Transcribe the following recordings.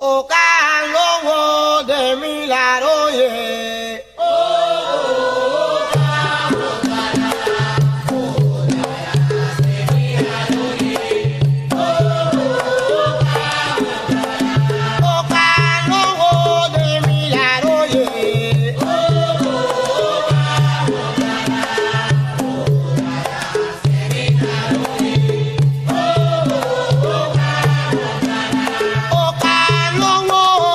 Ọ̀ka lówó dèmi làróyè. Ọ̀ka lówó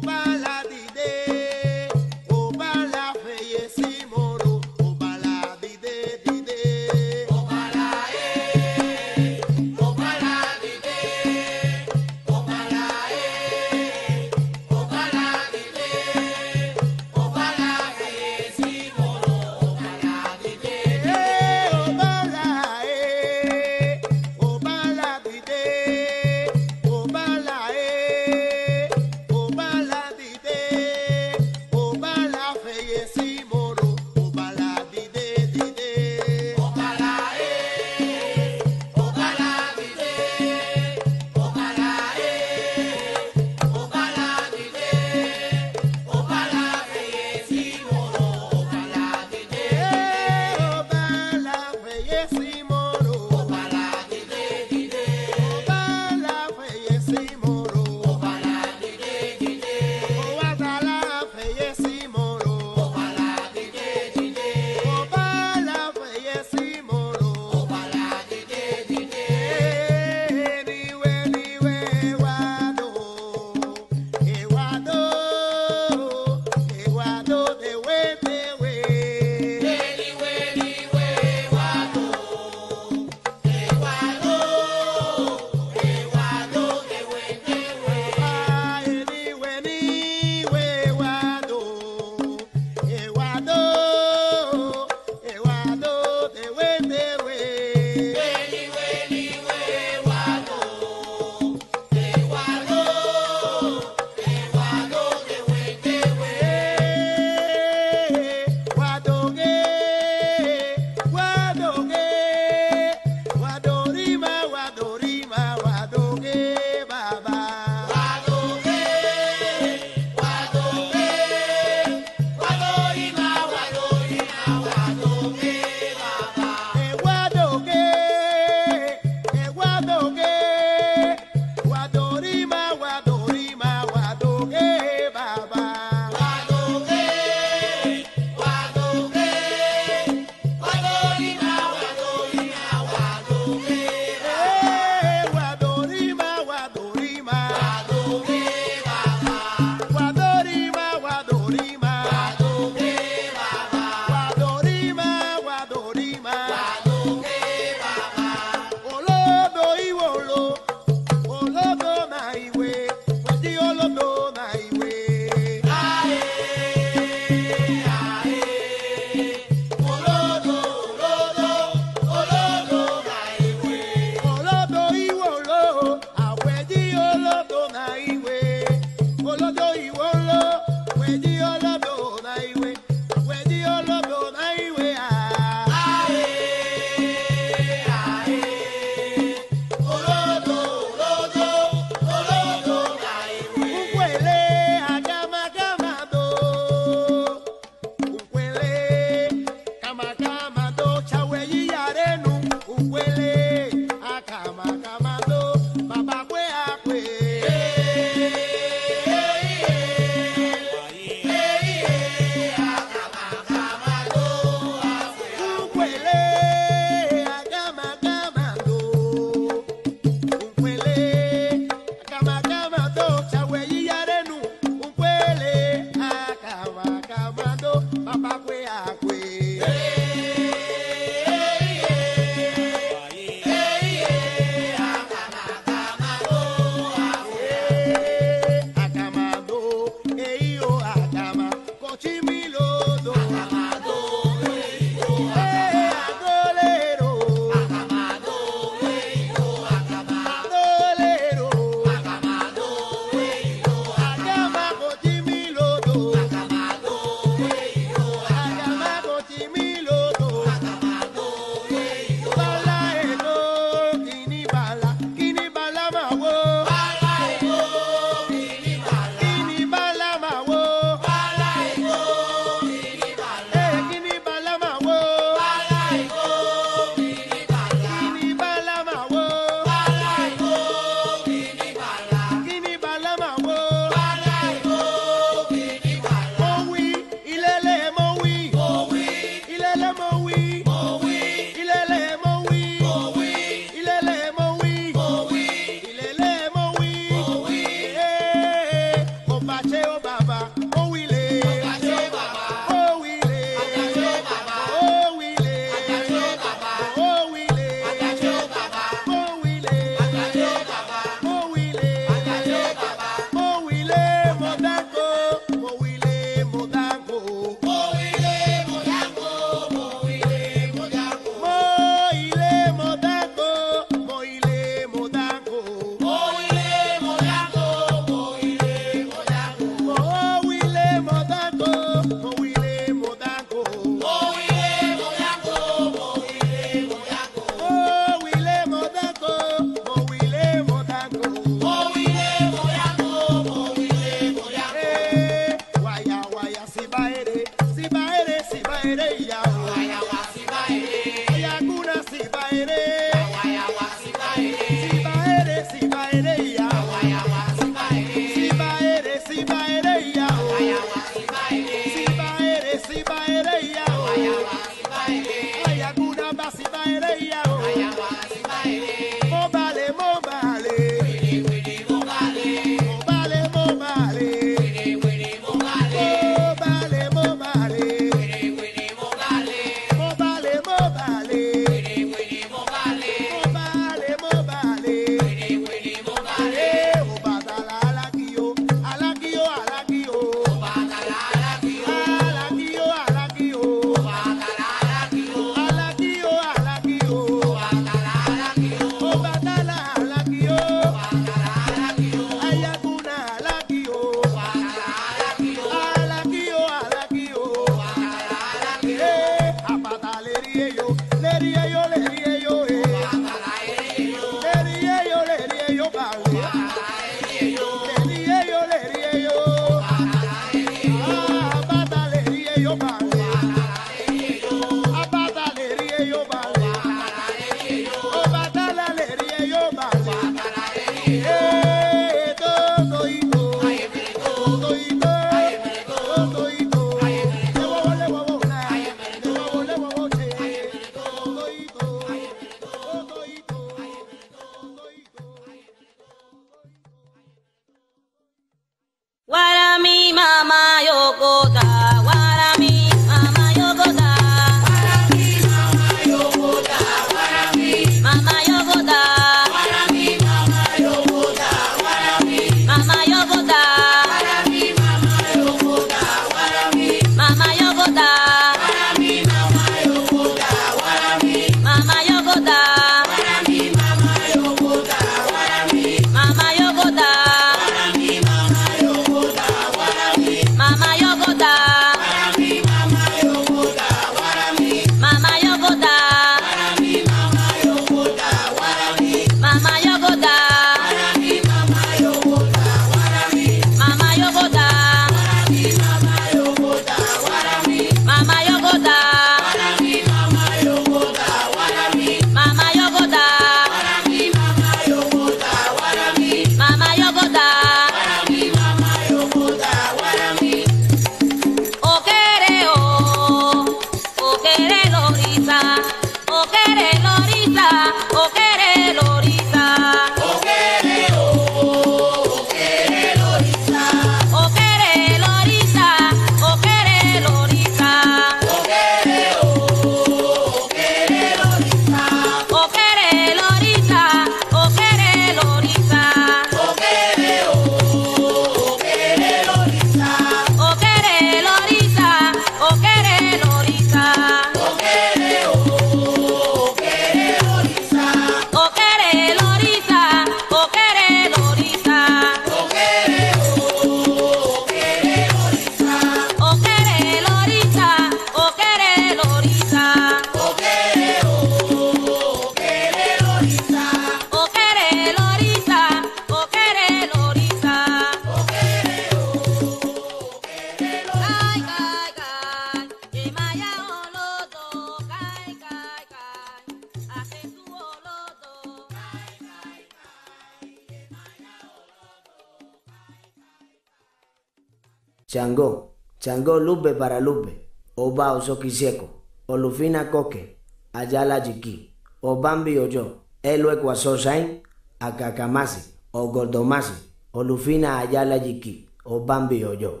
Changó, Changó lupe para lupe, Oba Osokisieko, Olufina Coque, Ayala Jiqui, Obambi Oyo, Elo Ecuasosain, Acakamasi, O Gordomasi, Olufina Ayala Jiqui, Obambi Oyo.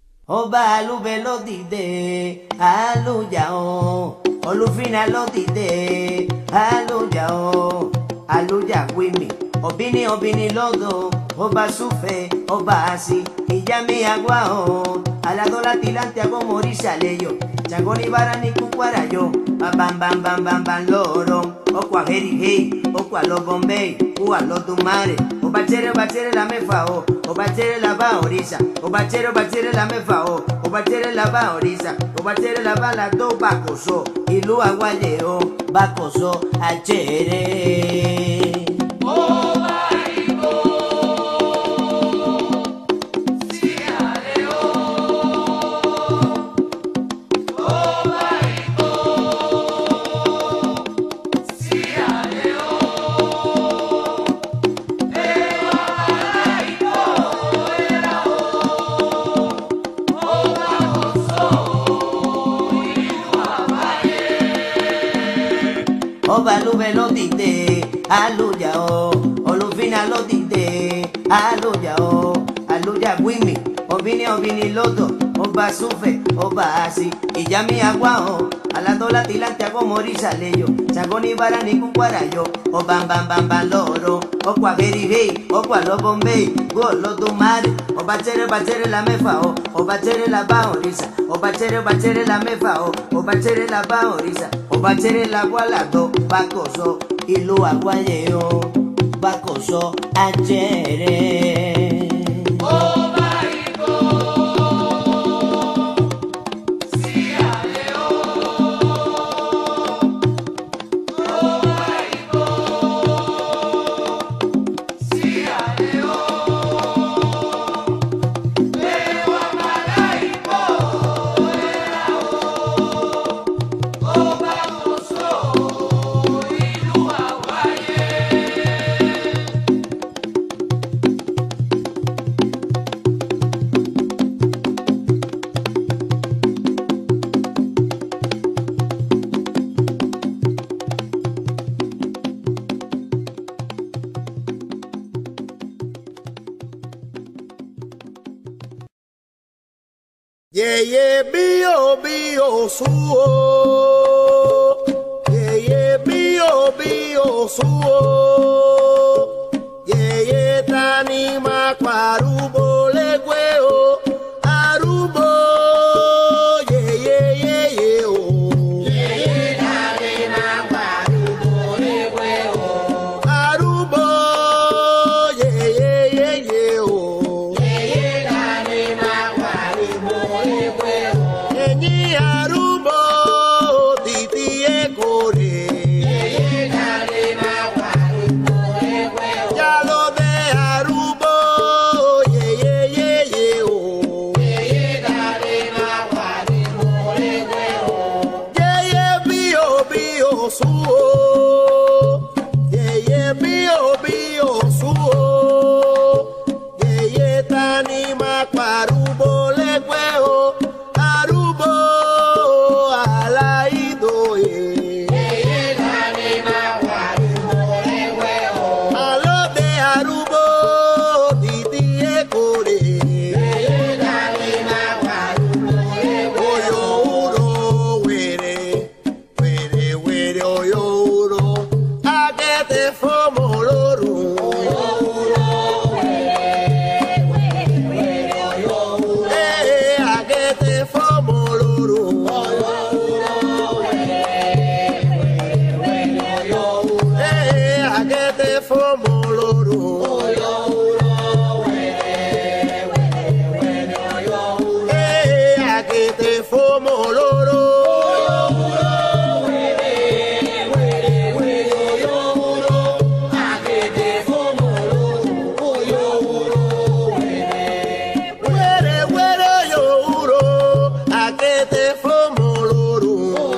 Oba lupe lo dide, aluyao, Olufina lo dide, aluyao, aluya wimi, obini lodo, Oba sufe, Oba asi, y ya mi aguao, a la dola tilante hago morir saleyo, Chango ni bara ni cucuarayo, bam loro, o cua heri hey, o cua lo bombay, ua lo dumare, o bachere la mefao, o bachere la ba orisa, o bachere la mefao, o bachere la ba orisa, o bachere la ba la do bacoso, y lu aguayeo, bacoso, achere. Oba lube lo dite, aluyao, Olufina lo dite, aluyao, aluya wimi, obini lodo, Oba sufe, Oba asi, y ya mi aguao, a la dola tilante hago morir saleyo, Chango ni bara ni cucuarayo, o bam loro, o cua hey, o cua lo bombay, go lo dumare, o bachere la mefao, o bachere la ba orisa, o bachere la mefao, o bachere la ba orisa, o bachere la gualado, bacoso, y lo aguayeo, bacoso, achere. Oh, Yeye bio bio suo, yeye bio bio suo, yeye tani makwarubo legweo, arubo, yeye yeye o, yeye tani makwarubo legweo, arubo, yeye yeye o, yeye tani makwarubo legweo, enyi arubo, titi ekore, yeye tani makwarubo legweo, yalo de arubo, yeye yeye o, yeye tani makwarubo legweo, yeye bio bio suo, yeye bio bio suo, yeye tani makwarubo legweo, arubo alaido yeye tani makwarubo legweo, alo de arubo titi ekore, yeye tani makwarubo legweo, oyo uro were were oyo uro agete fomoloru, oyo uro agete fomoloru, oyo agete fomoloru, agete fomoloru, were yo uro agete fomoloru,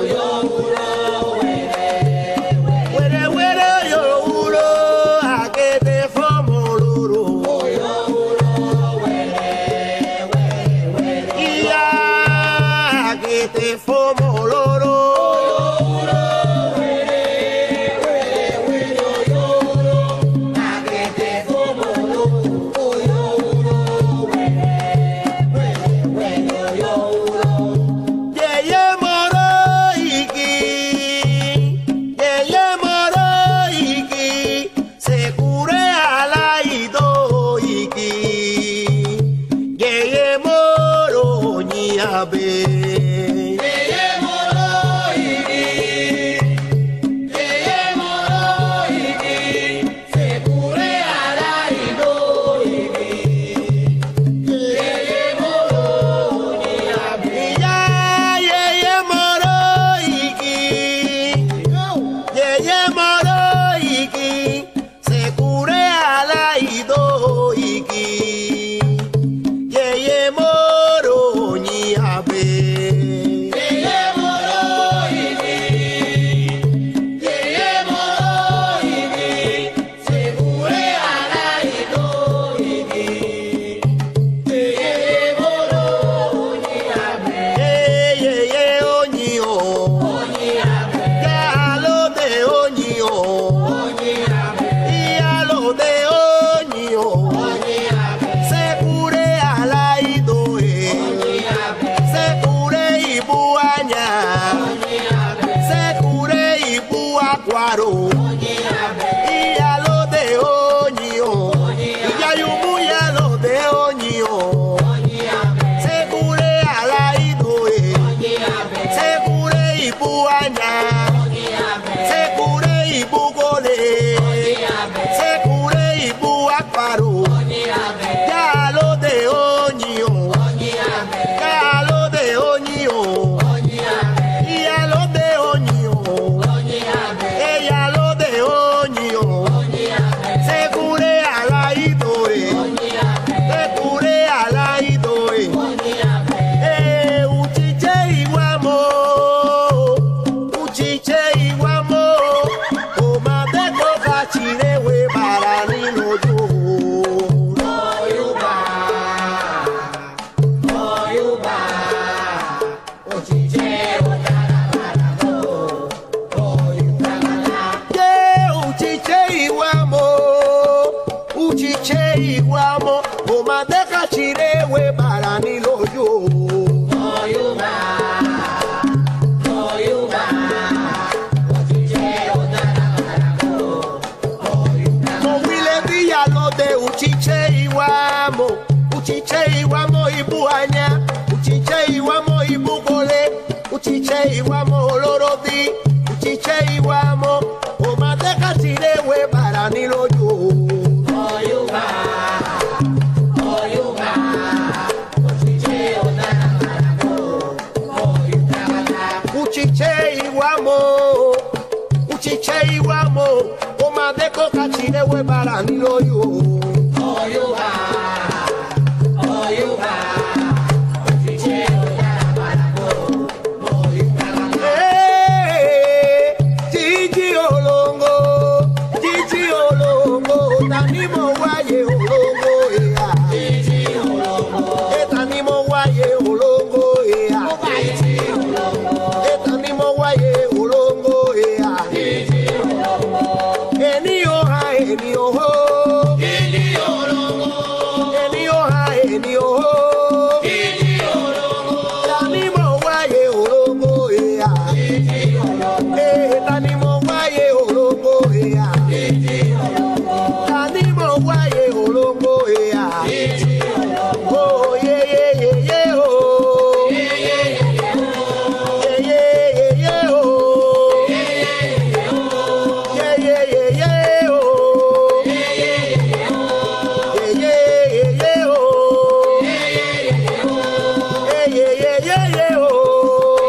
were yo uro agete fomoloru, iya agete fomoloru, yeye moro iki, yeye moro iki, sekure alaido iki, yeye moro nyiabe, yeye moro iki, yeye moro iki, sekure alaido iki, yeye moro nyiabe, ya yeye moro iki, yeye moro iki, sekure alaido iki, yeye moro nyiabe, yeye moro iki, yeye moro iki, sekure alaido iki, yeye moro nyiabe, yeye onyo, yalo de onyo, yalo de onyo, sekure alaido sekure ibuanya, sekure ibu akwaro, yalo de onyo, yayumu yalo de onyo, sekure alaido sekure ibuanya, sekure ibu gole, sekure ibu akwaro, yalo de onyo, yalo de onyo, yalo de onyo, yalo de onyo. chiche iwamo, o madeko kachire we barani lo yo. Oh you ha, oh you ha, chiche oyara barako, oh you ha. Hey, chichi olongo, tanimo waye olongo ea. Chichi olongo, tanimo waye olongo ea. Chichi olongo, tanimo waye olongo ea. Chichi olongo, eni oha eni oho. Chichi olongo, eni oha eni oho. Chichi olongo, tanimo waye olongo ea. Chichi olongo, tanimo waye olongo ea. Chichi olongo, tanimo waye olongo ea. Chichi olongo, oh yeah yeah yeah yeah oh. Yeah yeah yeah yeah oh. Yeah yeah yeah yeah oh. Yeah yeah yeah yeah oh. Yeah yeah yeah yeah oh. Yeah yeah yeah yeah oh. Yeah yeah yeah yeah oh. Yeah yeah yeah yeah yeah oh.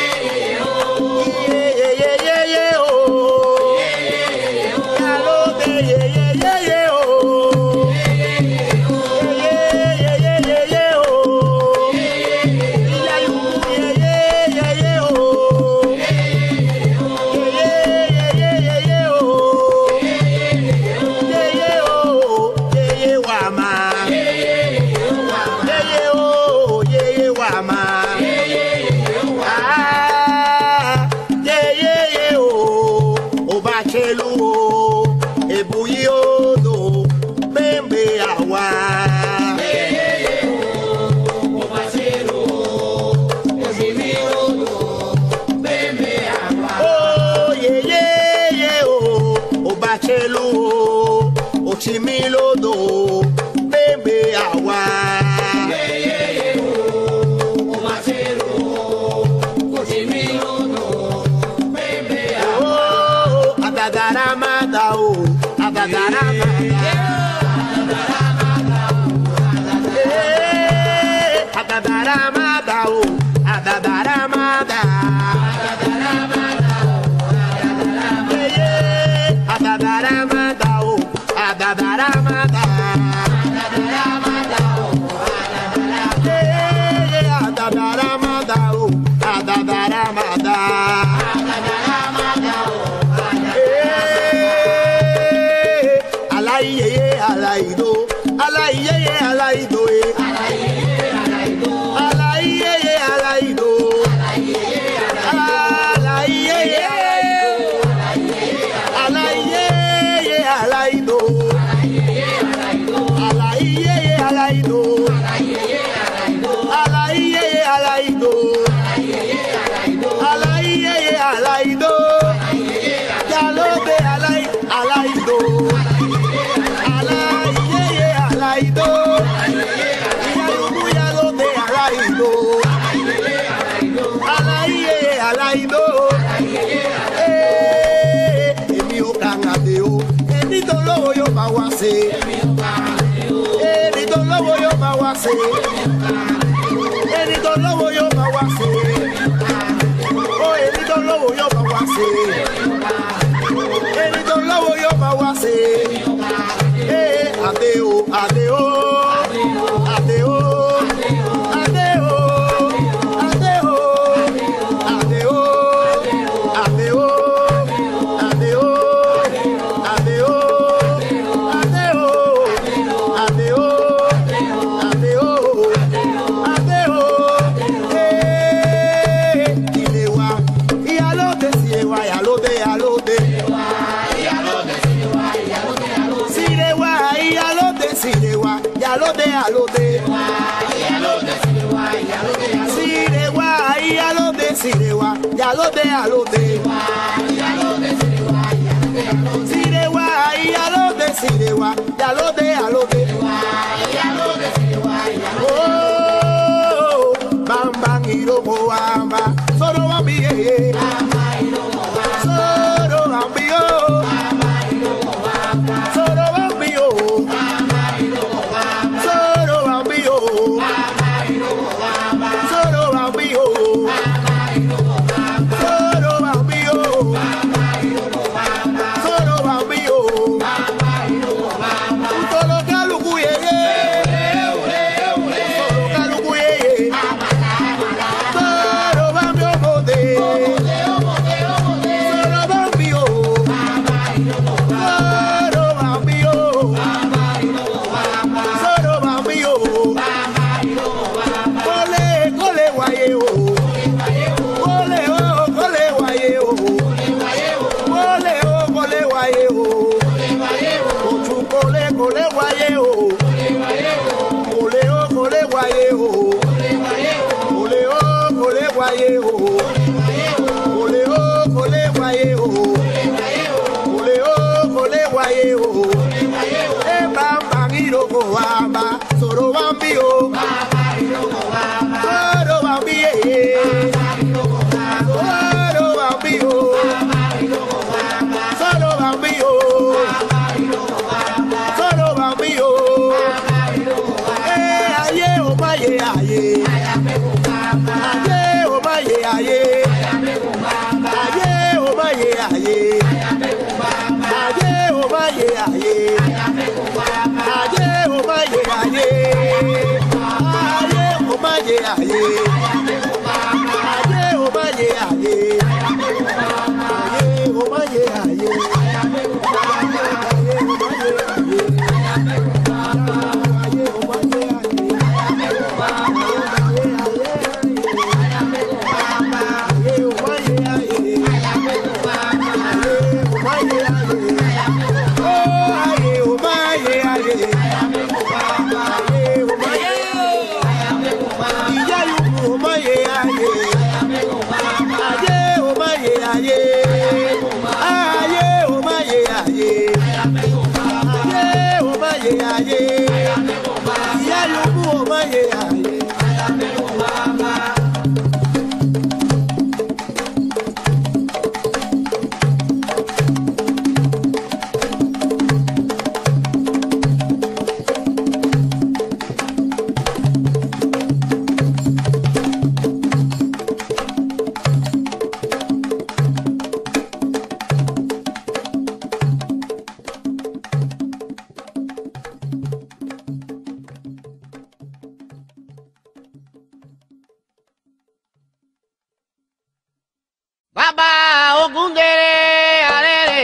Yeah yeah yeah yeah yeah oh. Yalote yeah yeah yeah yeah oh. Yeah yeah yeah yeah yeah oh. Yeah yeah yeah yeah oh. Yeah yeah yeah yeah yeah oh. Yeah yeah oh. Yeah yeah wama. Yeah yeah oh. Yeah yeah wama. Ah. Yeah yeah oh. Obachelu oh. Ebuyi odo. Bembe awa. Oh yeah yeah yeah oh. Obachelu oh. Ochimilodo. Bembe awa. Oh, adadaramada oh. Adadaramada. Adadaramada oh. Adadaramada. Adadaramada oh. Adadaramada. Adadaramada oh. Adadaramada. Alaiye alaido. Alaiye alaido eh. Alaiye alaido. Alaiye alaido. Alaiye alaido. Alaiye alaido. Alaiye alaido. Yalobe alaido. Alaiye alaido. Yalumu yalobe alaido. Alaiye alaido. Emi o kangade o. Emi to lowo yo ma wa se. Emi to lowo yo ma wa se. Emi to lowo yo ma wa se. Oh, emi to lowo yo ma wa se. Emi to lowo yo ma wa se. Adeo, adeo, adeo, adeo, adeo, adeo, adeo, adeo, adeo, adeo, adeo, adeo, ilewa, iyalote silewa, yalote, yalote. Silewa, yalote, yalote. Silewa, yalote, silewa, yalote, yalote. Silewa, yalote, silewa, yalote, yalote. Oh, bam bam iromo amba, solo bambi eh. Solo bambi oh. Solo bambi oh. Solo bambi oh. Solo bambi oh. Solo bambi oh. guaye o. Ochu cole cole guaye o. Cole o cole guaye o. Cole o cole guaye o. Cole o cole guaye o. Cole o cole guaye o. E bamba ngiro ko amba soro bambi o. Soro bambi e. Soro bambi o. Soro bambi o. Soro bambi o. Aye o maye aye. Aye o maye aye. Aye o maye aye. Aye o maye aye. Aye o maye aye. Aye o maye aye. Aye o maye aye. Aye o maye aye. Baba ogundere arere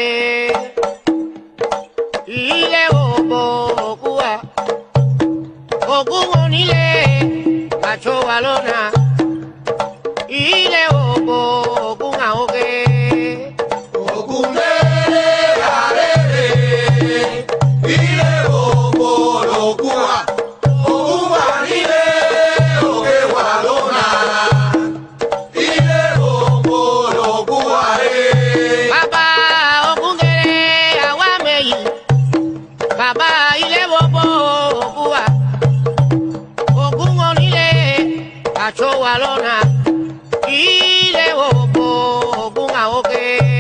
ile obo okuwa ogun onile macho walona ile obo ogun aoge Ogundere arere ile obo okuwa ogun wanile oge walona. Baba ogundere awameyi Baba ile bobo okuwa ogun onile acho walona ile bobo ogun aoge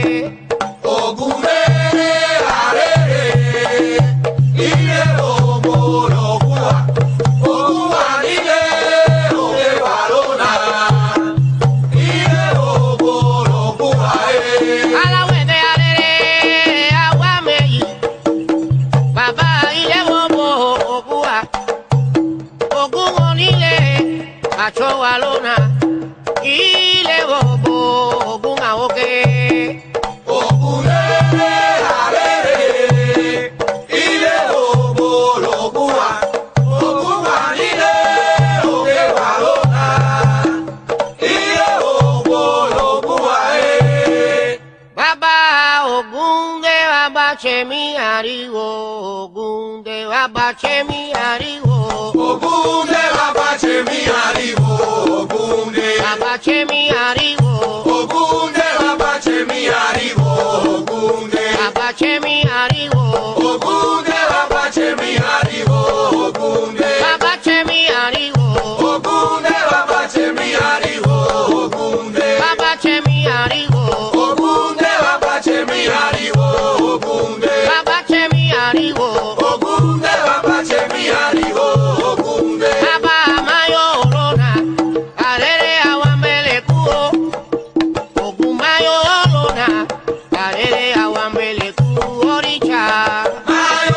Ogundere arere ile obo okuwa ogun wanile oge walona. Ile obo okuwa alawede arere awameyi Baba ile bobo okuwa ogun onile acho walona ile bobo ogun aoge Ogundere arere ile obo okuwa ogun wanile oge walona. Ile obo okuwa Baba ogunde baba chemi ariwo ogunde baba chemi ariwo Ogunde baba chemi ariwo Ogunde baba chemi ariwo Ogunde baba chemi ariwo Ogunde baba chemi ariwo Ogunde baba chemi ariwo Ogunde baba chemi ariwo Ogunde baba chemi ariwo Ogunde baba chemi ariwo Ogunde baba chemi ariwo Ogunde baba chemi ariwo Ogunde baba chemi ariwo Ogunde baba mayo olona arere awambele kuo ogun mayo olona arere awambele kuo oricha Mayo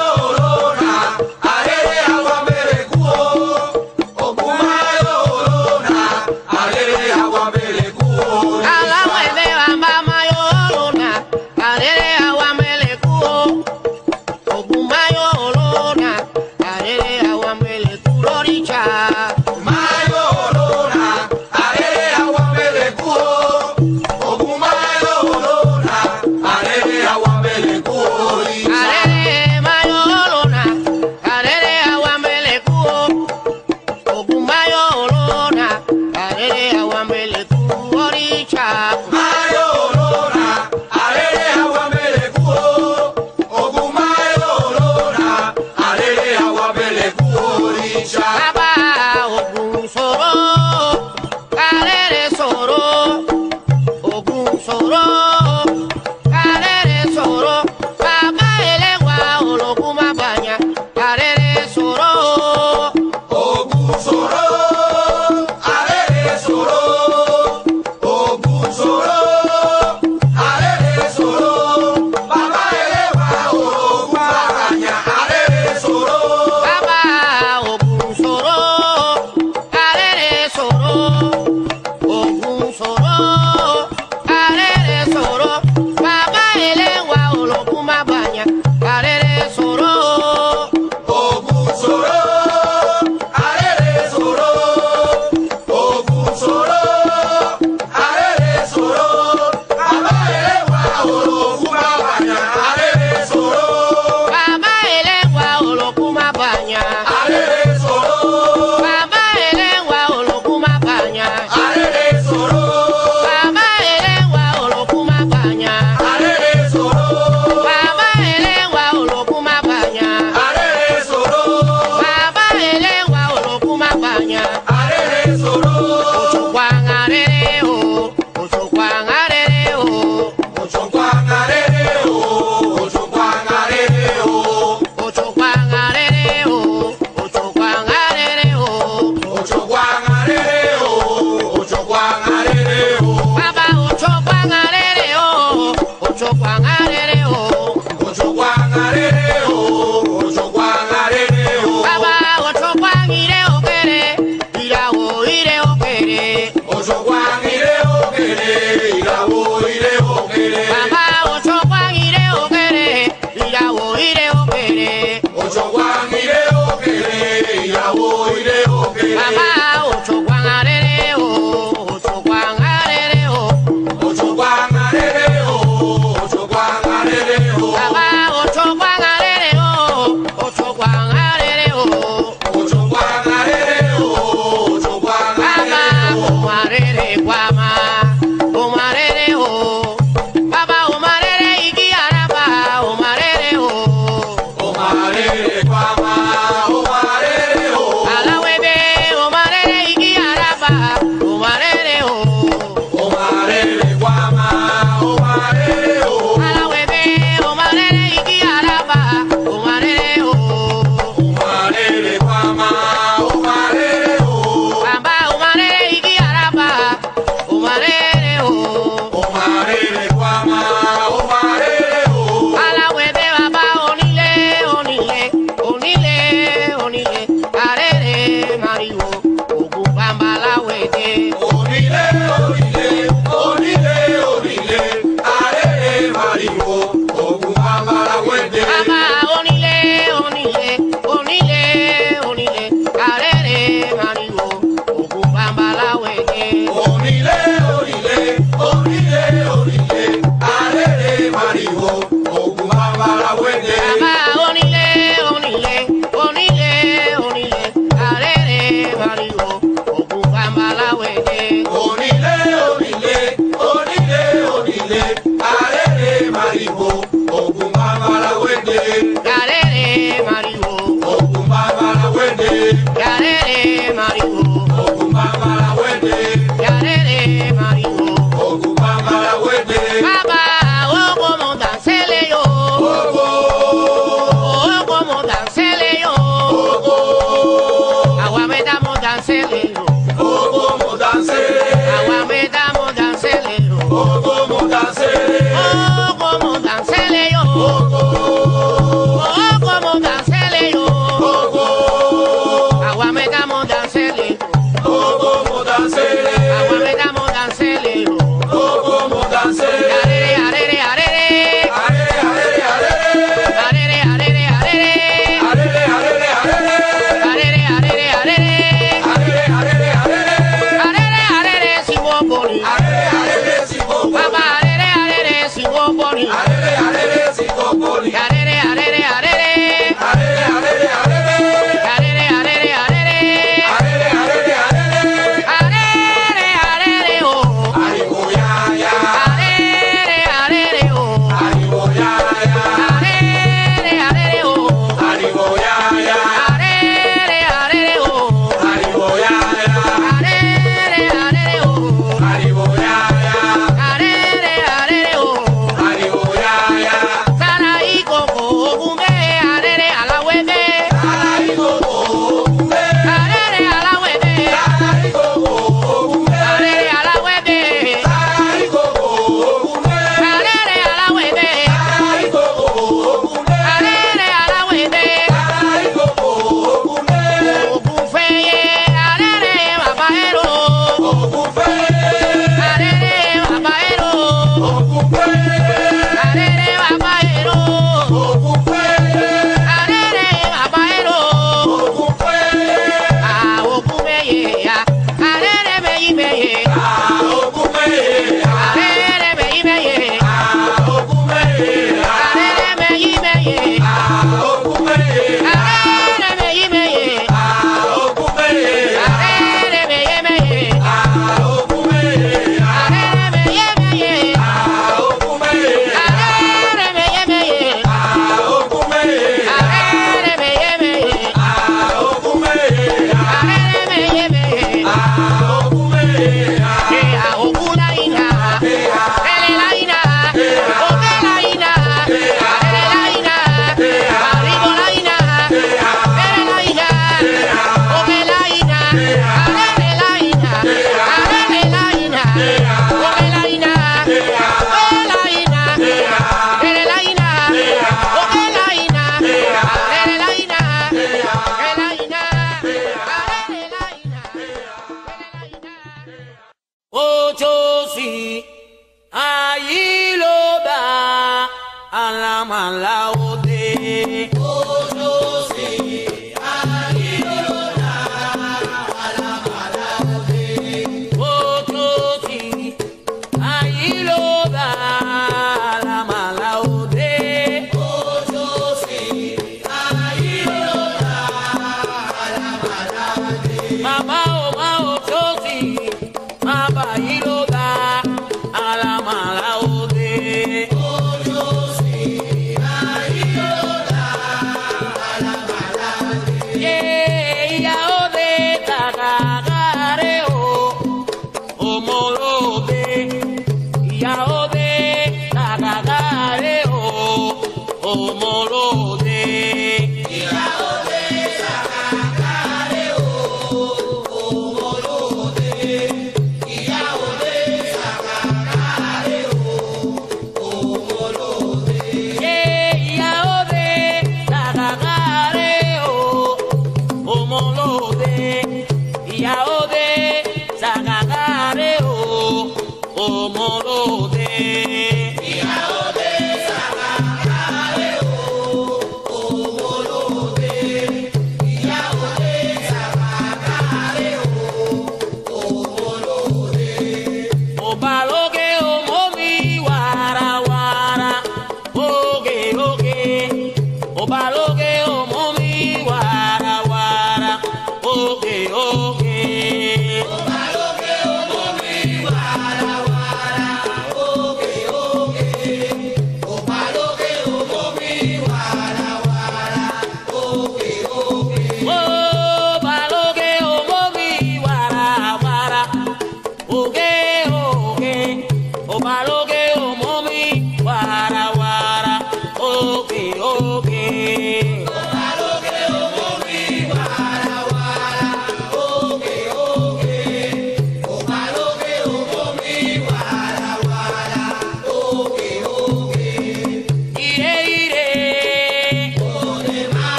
Ahí lo da la mala ode. omolode.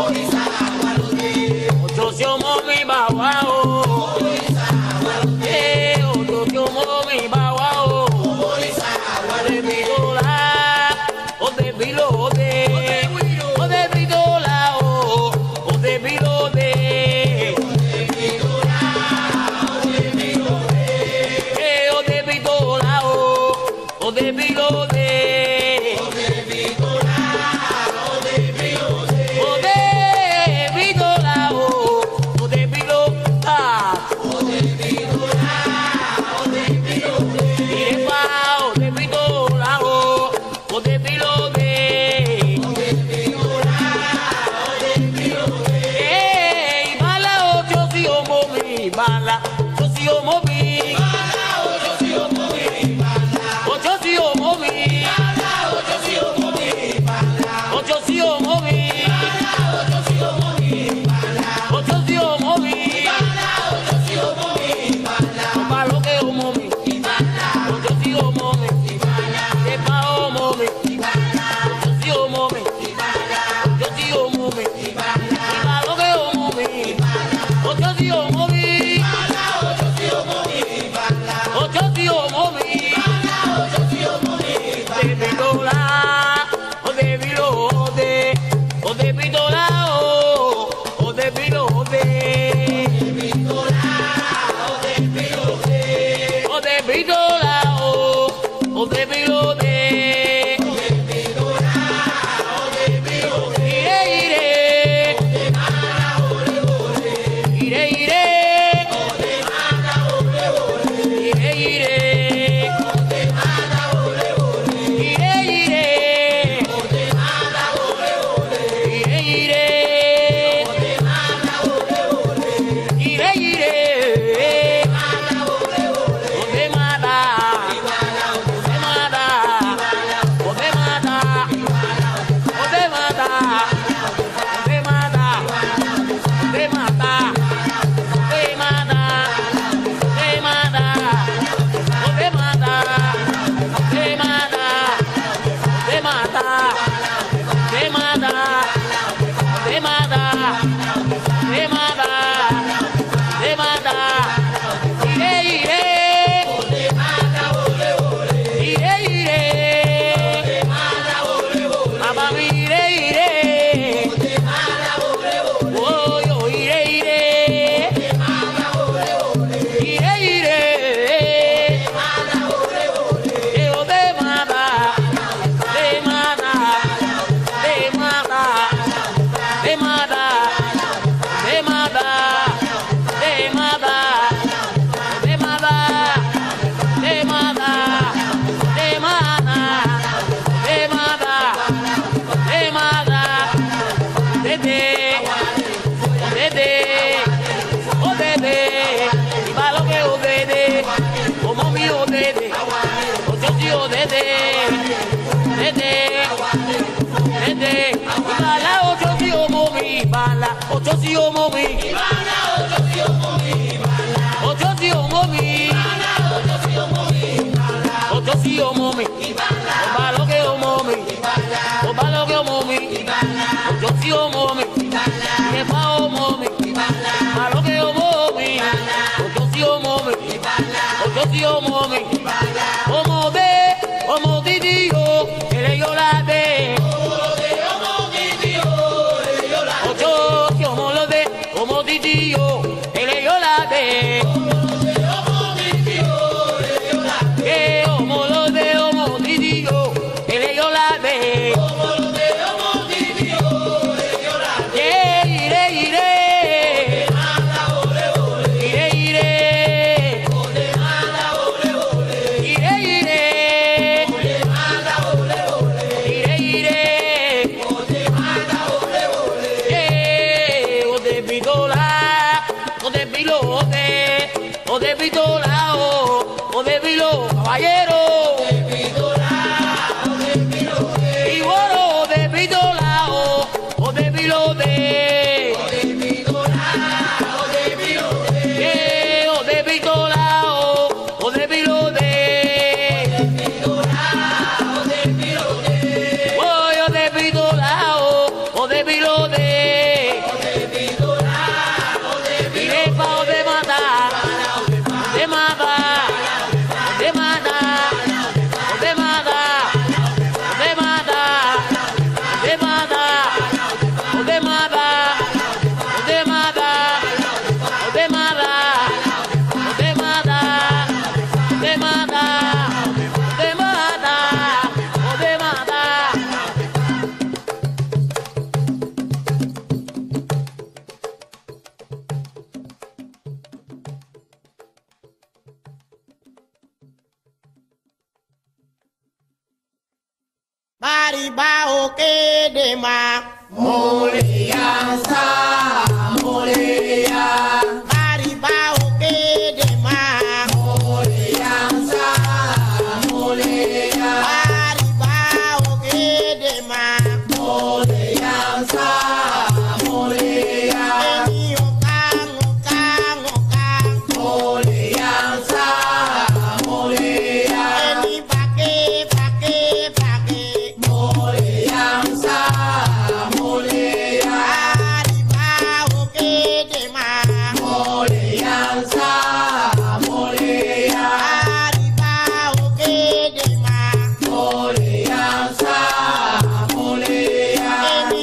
Yeah. Arriba o que de más. Molianza, Molia. Arriba o que de más. Molianza, Molia. Arriba o que de más. Molianza, Molia. Molianza, Molia. Molianza, Molia. Molianza, Molia. Molianza, Molia.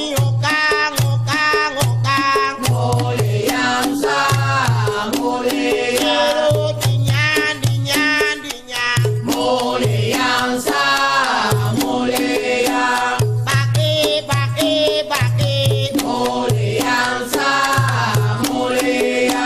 Molianza, Molia. Molianza, Molia. Molianza, Molia.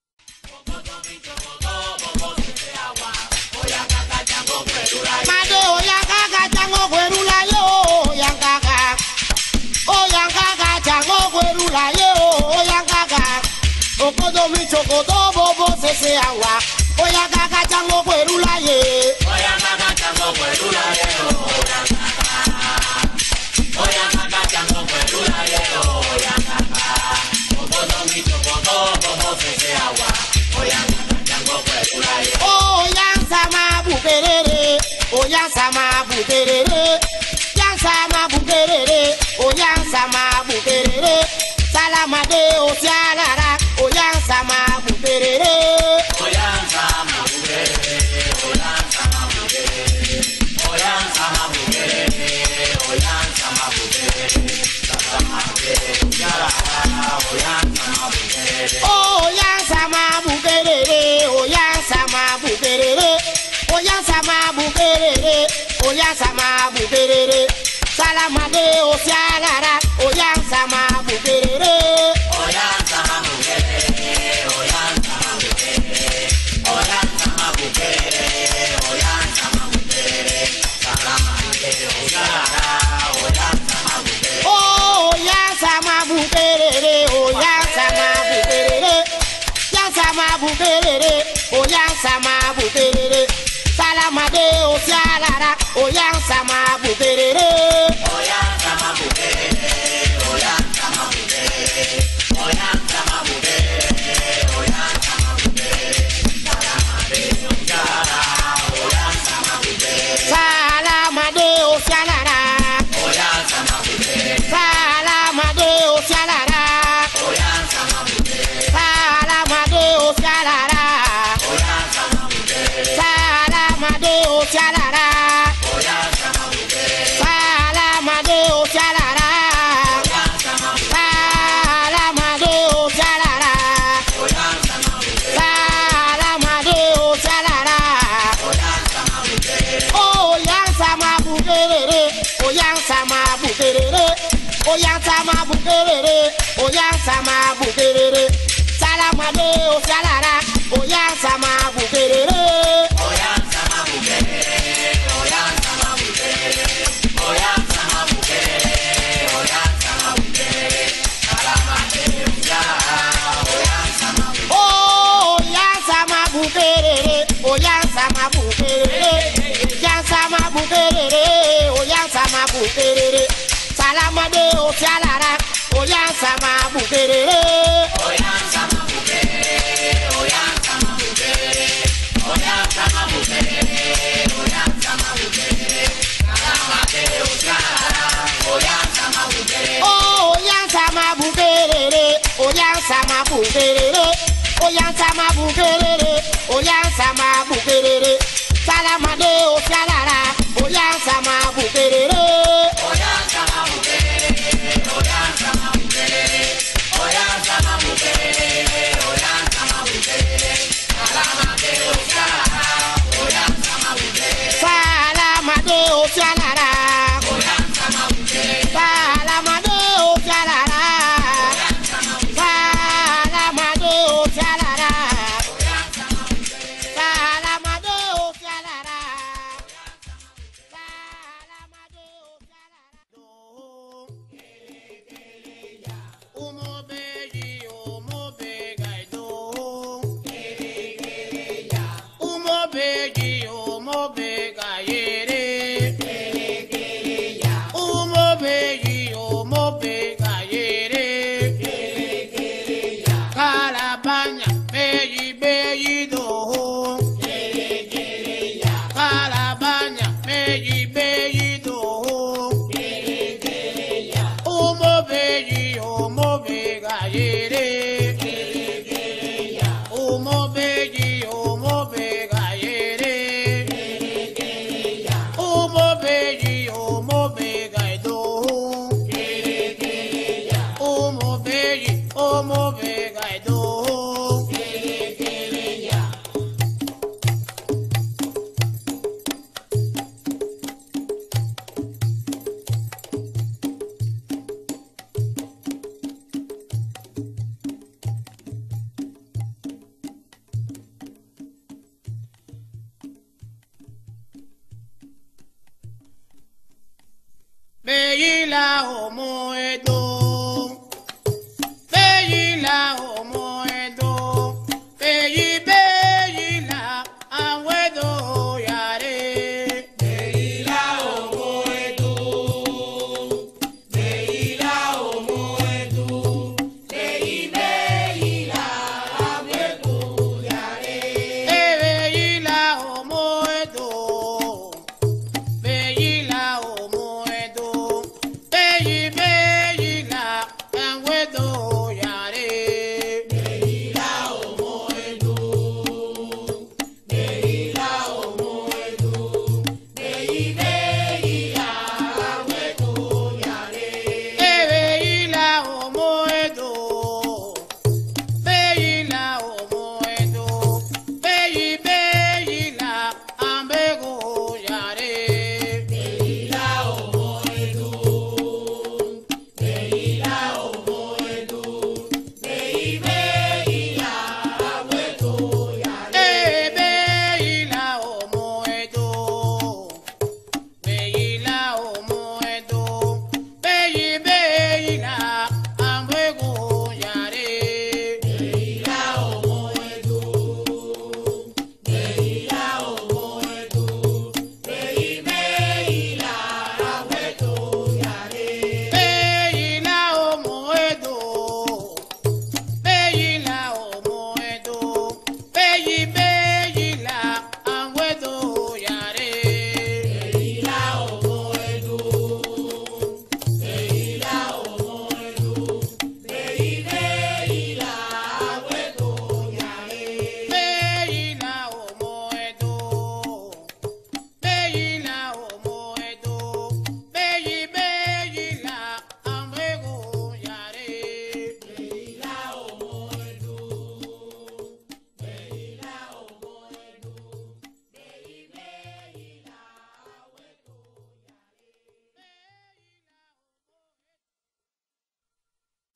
Mado Obodo mi chokoto bobo sese awa. Oya kaka chango kwerula ye. Oya kaka chango kwerula ye. Oya kaka chango kwerula ye. Oya kaka. Obodo mi chokoto bobo sese awa. Oya kaka chango kwerula ye. Oya sama bukerere. Oya sama bukerere. Yang sama bukerere. Oya sama bukerere. Salamade osialara. Oya sama bukerere. Oya sama bukerere. Oya sama bukerere. Oya sama bukerere. Oya sama bukerere. Salamade osialara. Oya sama bukerere. Oya sama bukerere. Oya sama bukerere. Oya sama bukerere. Oya sama bukerere. Salamade osialara. Oya sama bukerere. Oya sama bukerere. Oya sama bukerere. Oya sama bukerere. Oya sama bukerere. Salamade osialara. Oya sama bukerere. Oya sama bukerere. Oya sama bukerere. Ya sama bukerere. Oya sama bukerere. Salamade osialara. Oya sama bukerere. Oya sama bukerere. Oya sama bukerere. Oya sama bukerere. Oya sama bukerere. Salamade osialara. Oya sama bukerere. Salamade osialara. Oya sama bukerere. Salamade osialara. Oya sama bukerere. Salamade osialara. Oya sama bukerere. Salamade osialara. Oya sama bukerere. Salamade osialara. Oya sama bukerere. Salamade osialara. Oya sama bukerere. Salamade osialara. Oya sama bukerere. Oya sama bukerere. Oya sama bukerere. Oya sama bukerere. Oya sama bukerere. Salamade osialara. Oya sama bukerere. Oya sama bukerere. Oya sama bukerere. Oya sama bukerere. Oya sama bukerere. Salamade osialara. Oya sama bukerere. Oya sama bukerere. Oya sama bukerere. Ya sama bukerere. Oya sama bukerere. Salamade osialara. Oya sama bukerere. Oya sama bukerere. Oya sama bukerere. Oya sama bukerere. Oya sama bukerere. Salamade osialara. Oya sama bukerere. Oya sama bukerere. Oya sama bukerere. Oya sama bukerere. Oya sama bukerere. Salamade osialara. Oya sama bukerere. Oya sama bukerere. Oya sama bukerere. Oya sama bukerere. Oya sama bukerere. Salamade osialara. Oya sama bukerere. Salamade osialara. Oya sama bukerere. Salamade osialara. Salamade osialara. Salamade osialara. Salamade osialara. Umo beji, umo begaido. Umo beji, umo begayere. Umo beji, umo begayere. Calabanya, beji, beji do. Calabanya, beji, beji do. Umo beji, umo begayere. Umo beji, umo begayere. Umo beji, umo begaido. Umo beji, umo begaido. Beyila homo edo. Beyila homo edo.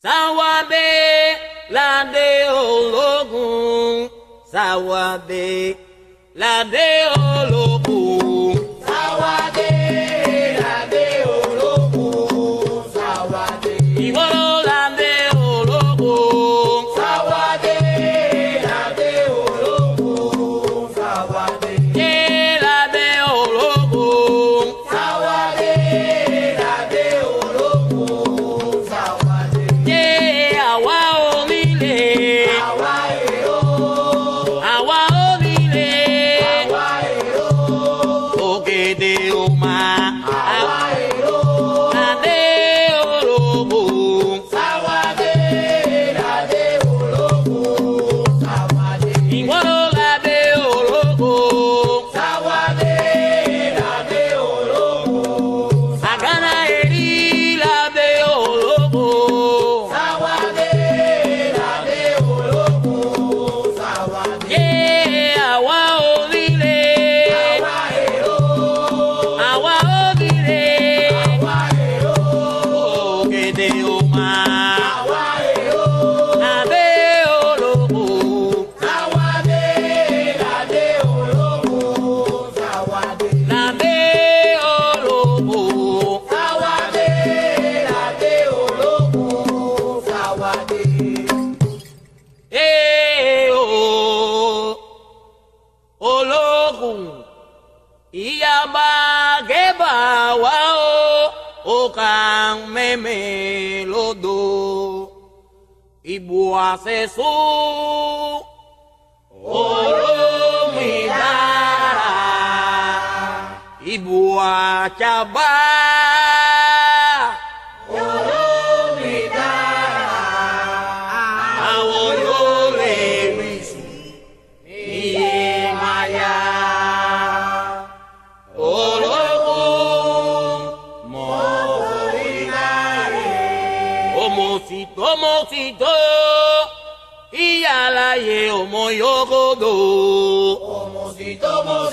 Sawade lade ológun. Sawade lade ológun. Sawade lade ológun. Sawade. Ìwọ lade ológun. Sawade lade ológun. Sawade. Ye lade ológun. Sawade lade ológun. Sawade. Ye àwa onílé. Àwa èrò. Àwa onílé. Àwa èrò. Ògèdè òmà. Àwa èrò. Lade ológun. Sawade lade ológun. Sawade. Ìwọ lade ológun. Sawade lade ológun. Àgànà èrí lade ológun. Sawade lade ológun. Sawade. Yé àwa onílé. Àwa èrò. Àwa onílé. Àwa èrò. Ògèdè òmà. Àwa èrò. Lade ológun. Sawade lade ológun. Sawade. Lade ológun. Sawade lade ológun. Sawade. Ológun. Ìyàbá gébà wá ó kàn mẹ́mẹ́ lódò. Ìbò àṣẹṣó olómi dára. Ìbò àjàbá olómi dára. Àwọn yóò lè rí sí iye máyà. Ológun mọ̀ orí láre. Òmòtítọ́ ìyàláyé ọmọ yógòdò. Òmòtítọ́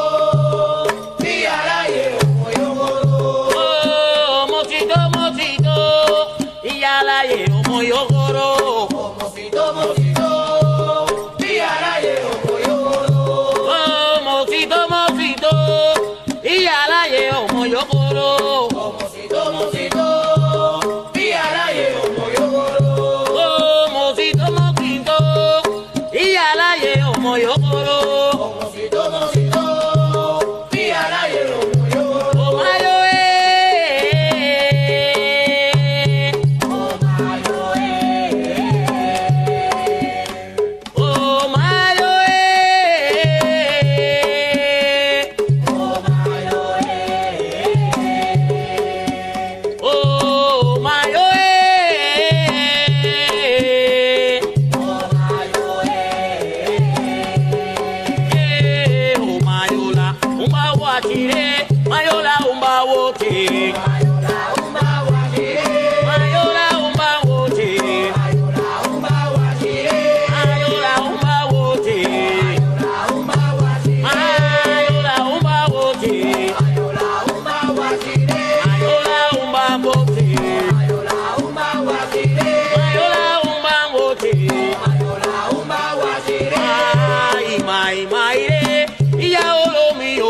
ìyàláyé ọmọ yógòdò. Òmòtítọ́ ìyàláyé ọmọ yógòdò. Òmòtítọ́ ìyàláyé ọmọ yógòdò. Òmòtítọ́ ìyàláyé ọmọ yógòdò. Òmòtítọ́ ìyàláyé ọmọ yógòdò. Òmòtítọ́ ìyàláyé ọmọ yógòdò. Òmòtítọ́ ìyàláyé ọmọ yógòdò. Òmáyó Mayola umba wote. Mayola umba wajire. Mayola umba wote. Mayola umba wajire. Mayola umba wote. Mayola umba wajire. Mayola umba wote. Mayola umba wajire. Mayola umba wote. Mayola umba wajire. Mayola umba wote. Mayola umba wajire. Mai mai iya olomi o.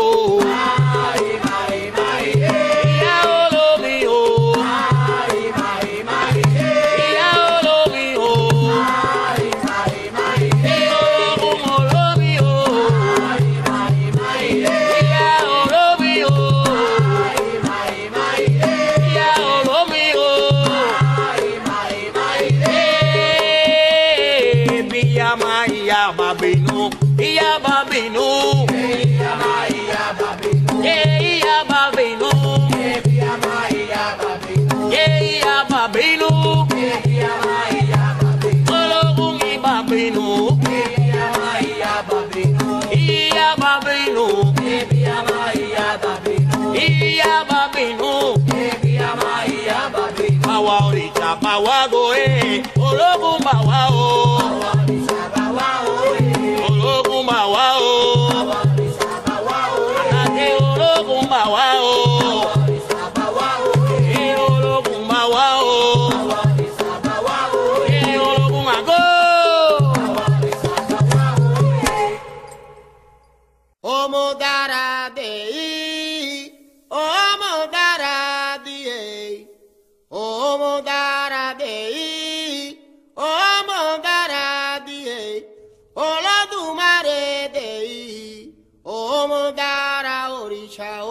Iya babinu, iya babinu, iya babinu, iya babinu, Ológun ibabinu, iya babinu, iya babinu, bawa òrìṣà bawa goe, Ológun bawa o. Ológun bawa o. Omo dara dei, omo dara dei, omo dara dei, omo dara dei, ola dumare dei, omo dara orisha